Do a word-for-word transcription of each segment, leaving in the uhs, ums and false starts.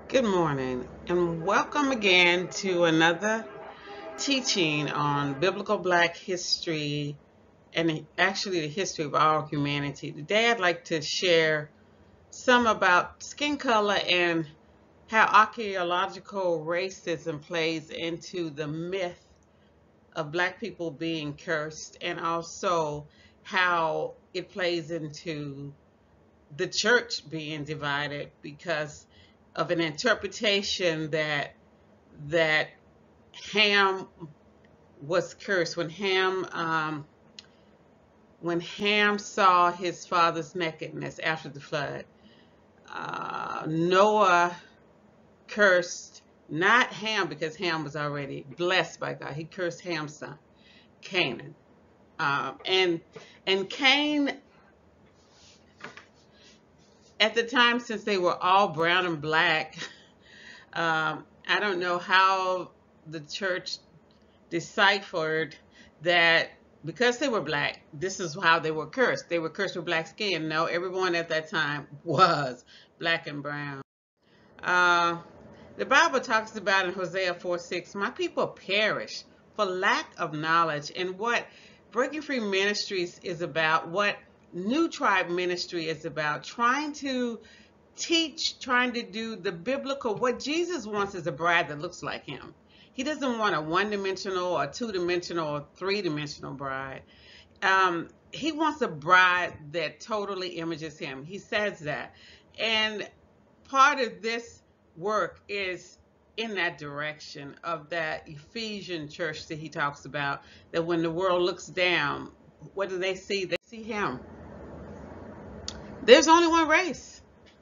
Good morning, and welcome again to another teaching on biblical Black history and actually the history of all humanity. Today, I'd like to share some about skin color and how archaeological racism plays into the myth of Black people being cursed, and also how it plays into the church being divided because of an interpretation that that Ham was cursed when Ham um, when Ham saw his father's nakedness after the flood. Uh, Noah cursed not Ham because Ham was already blessed by God. He cursed Ham's son, Canaan, um, and and Cain at the time, since they were all brown and black. Um, I don't know how the church deciphered that because they were black, this is how they were cursed. They were cursed with black skin. No, everyone at that time was black and brown. Uh, the Bible talks about in Hosea four six, my people perish for lack of knowledge. And what Breaking Free Ministries is about, what New Tribe Ministry is about, trying to teach, trying to do the biblical, what Jesus wants is a bride that looks like him. He doesn't want a one-dimensional or two-dimensional or three-dimensional bride. Um, he wants a bride that totally images him. He says that. And part of this work is in that direction of that Ephesian church that he talks about, that when the world looks down, what do they see? They see him. There's only one race,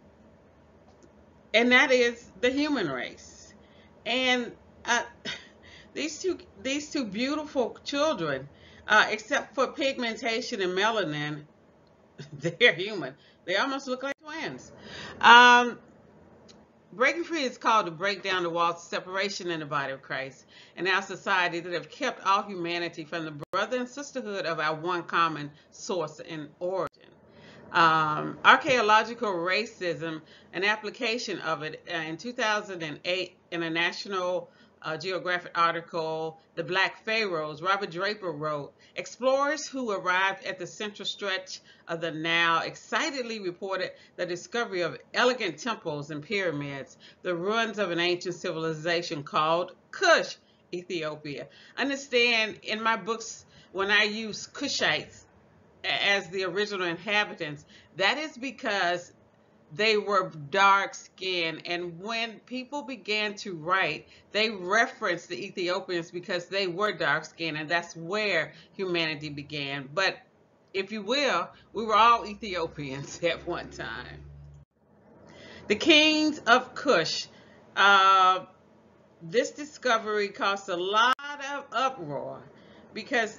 and that is the human race. And uh, these two these two beautiful children, uh, except for pigmentation and melanin, they're human. They almost look like twins. Um, Breaking free is called to break down the walls of separation in the body of Christ and our society that have kept all humanity from the brother and sisterhood of our one common source and origin. Um, archaeological racism, an application of it uh, in two thousand eight in a National uh, Geographic article, The Black Pharaohs, Robert Draper wrote, explorers who arrived at the central stretch of the Nile excitedly reported the discovery of elegant temples and pyramids, the ruins of an ancient civilization called Kush, Ethiopia. Understand, in my books, when I use Kushites as the original inhabitants, that is because they were dark skinned, and when people began to write, they referenced the Ethiopians because they were dark skinned, and that's where humanity began. But if you will, we were all Ethiopians at one time. The kings of Kush. Uh, this discovery caused a lot of uproar because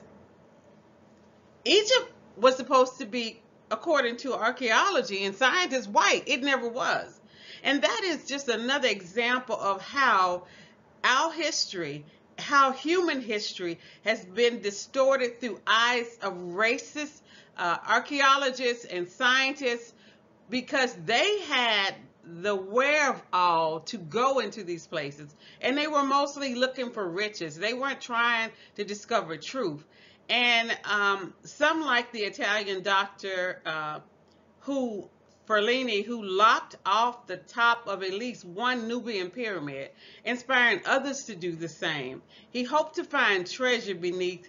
Egypt was supposed to be, according to archaeology and scientists, white. It never was. And that is just another example of how our history, how human history has been distorted through eyes of racist uh, archaeologists and scientists because they had the wherewithal to go into these places, and they were mostly looking for riches. They weren't trying to discover truth. And um, some, like the Italian doctor uh, who Ferlini, who lopped off the top of at least one Nubian pyramid, inspiring others to do the same. He hoped to find treasure beneath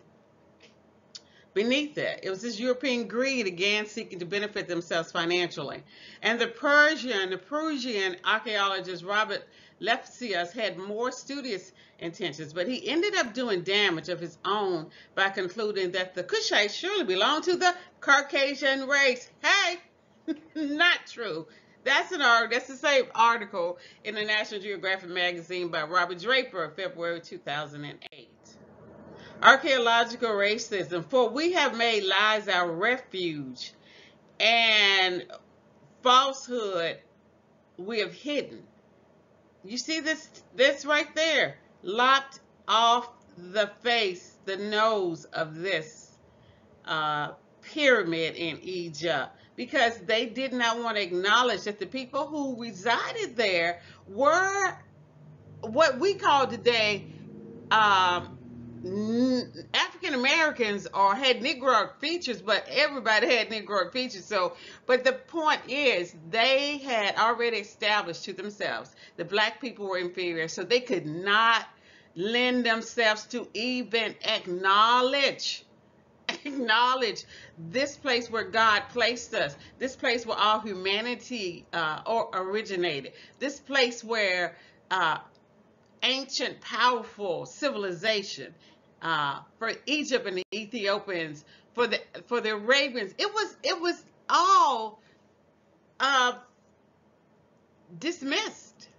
beneath it. It was this European greed, again seeking to benefit themselves financially. And the Persian, the Peruvian archaeologist Robert Lepsius had more studious intentions, but he ended up doing damage of his own by concluding that the Kushites surely belonged to the Caucasian race. Hey, not true. That's an art. That's the same article in the National Geographic magazine by Robert Draper, February two thousand eight. Archaeological racism. For we have made lies our refuge, and falsehood we have hidden. You see this, this right there, lopped off the face, the nose of this uh, pyramid in Egypt. because they did not want to acknowledge that the people who resided there were what we call today um, African Americans, or had Negroid features, but everybody had Negroid features. So, but the point is, they had already established to themselves that black people were inferior, so they could not lend themselves to even acknowledge acknowledge this place where God placed us, this place where all humanity uh, or originated, this place where uh, ancient, powerful civilization, uh, for Egypt and the Ethiopians, for the for the Arabians, it was it was all uh, dismissed.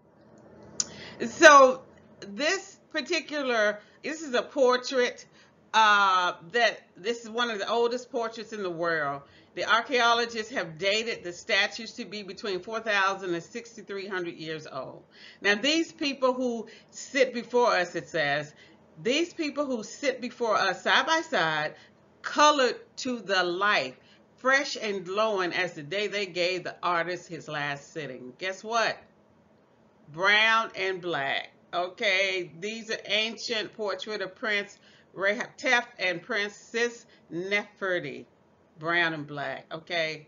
So this particular, this is a portrait uh, that this is one of the oldest portraits in the world. The archaeologists have dated the statues to be between four thousand and sixty-three hundred years old. Now these people who sit before us, it says, these people who sit before us side by side, colored to the life, fresh and glowing as the day they gave the artist his last sitting. Guess what? Brown and black. Okay, these are ancient portrait of Prince Rahotep and Princess Nefertiti. Brown and black. Okay,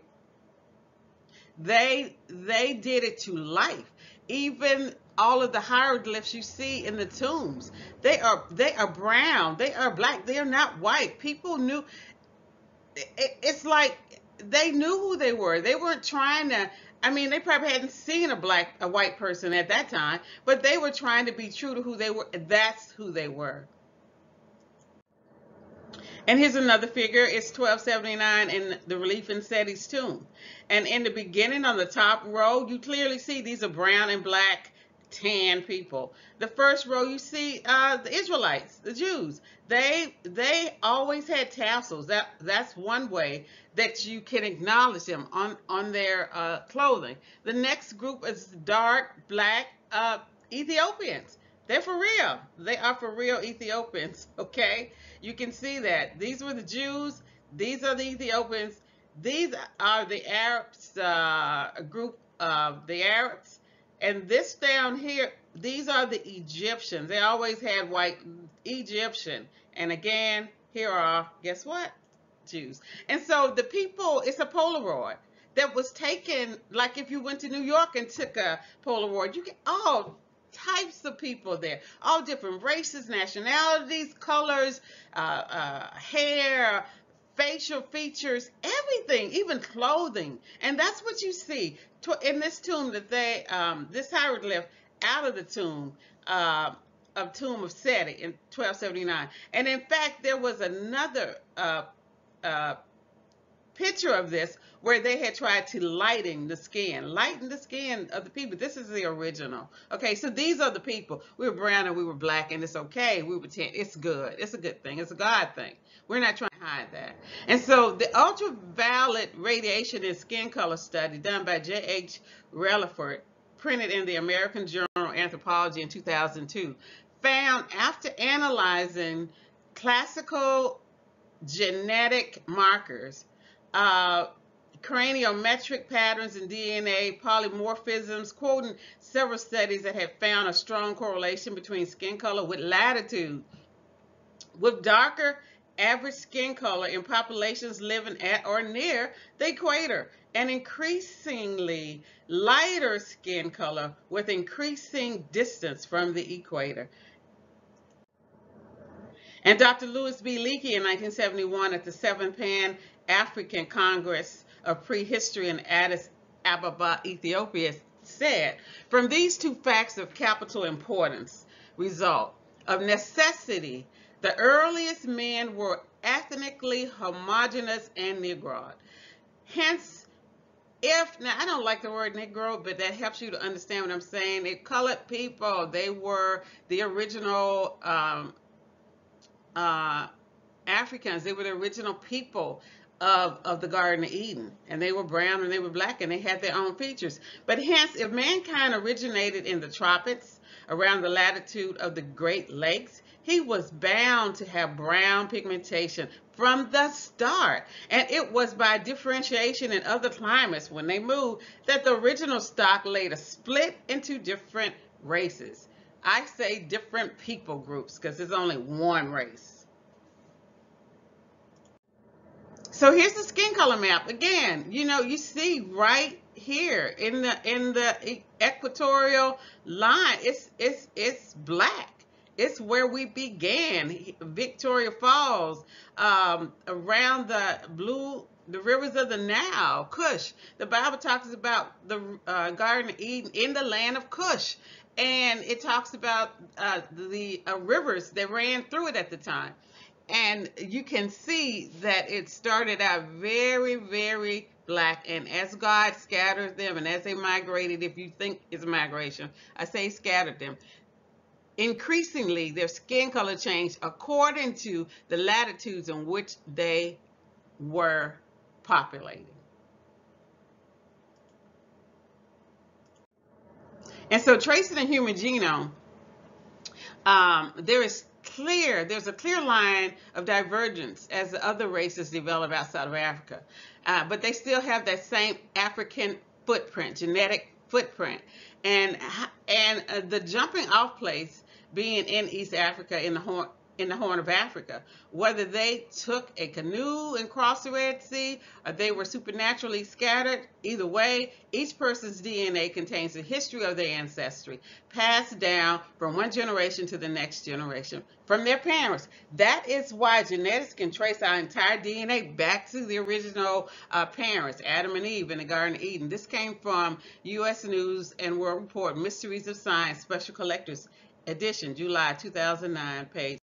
they they did it to life. Even all of the hieroglyphs you see in the tombs, they are they are brown. They are black. They are not white. People knew. It, it's like they knew who they were. They weren't trying to. I mean, they probably hadn't seen a black, a white person at that time, but they were trying to be true to who they were. That's who they were. And here's another figure. It's twelve seventy-nine in the relief in Seti's tomb. And in the beginning, on the top row, you clearly see these are brown and black tan people. The first row, you see uh, the Israelites, the Jews. They they always had tassels. That that's one way that you can acknowledge them on on their uh, clothing. The next group is dark black uh, Ethiopians. They're for real. They are for real Ethiopians, okay? You can see that. These were the Jews. These are the Ethiopians. These are the Arabs, uh, a group of the Arabs. And this down here, these are the Egyptians. They always had white Egyptian. And again, here are, guess what? Jews. And so the people, it's a Polaroid that was taken, like if you went to New York and took a Polaroid, you get all types of people there, all different races, nationalities, colors, uh, uh, hair, facial features, everything, even clothing. And that's what you see in this tomb that they, um, this hieroglyph out of the tomb, uh, of tomb of Seti in twelve seventy-nine. And in fact, there was another uh, uh, picture of this where they had tried to lighten the skin, lighten the skin of the people. This is the original. Okay, so these are the people. We were brown and we were black, and it's okay. We were tan. It's good. It's a good thing. It's a God thing. We're not trying to hide that. And so the ultraviolet radiation in skin color study done by J H Relaford, printed in the American Journal of Anthropology in two thousand two, found after analyzing classical genetic markers, uh, craniometric patterns in D N A, polymorphisms, quoting several studies that have found a strong correlation between skin color with latitude. With darker average skin color in populations living at or near the equator, and increasingly lighter skin color with increasing distance from the equator. And Doctor Louis B. Leakey in nineteen seventy-one at the seventh Pan-African Congress of Prehistory in Addis Ababa, Ethiopia, said, from these two facts of capital importance result, of necessity, the earliest men were ethnically homogeneous and Negroid. Hence, if, now I don't like the word Negro, but that helps you to understand what I'm saying. They colored people. They were the original um, uh, Africans. They were the original people of, of the Garden of Eden. And they were brown and they were black and they had their own features. But hence, if mankind originated in the tropics, around the latitude of the Great Lakes, He was bound to have brown pigmentation from the start. And it was by differentiation in other climates when they moved that the original stock later split into different races. I say different people groups because there's only one race. So here's the skin color map. Again, you know, you see right here in the in the equatorial line, it's it's it's black. It's where we began. Victoria Falls, um, around the blue, the rivers of the Nile, Cush. The Bible talks about the uh, Garden of Eden in the land of Cush, and it talks about uh, the uh, rivers that ran through it at the time. And you can see that it started out very, very black. And as God scattered them and as they migrated, if you think it's migration, I say scattered them, increasingly their skin color changed according to the latitudes in which they were populating. And so tracing the human genome, um, there is clear, there's a clear line of divergence as the other races develop outside of Africa. Uh, but they still have that same African footprint, genetic footprint. And, and uh, the jumping off place being in East Africa, in the Horn, in the Horn of Africa, whether they took a canoe and crossed the Red Sea or they were supernaturally scattered, either way, each person's D N A contains the history of their ancestry, passed down from one generation to the next generation from their parents. That is why genetics can trace our entire D N A back to the original uh, parents, Adam and Eve in the Garden of Eden. This came from U S News and World Report, Mysteries of Science, Special Collectors Edition, July two thousand nine, page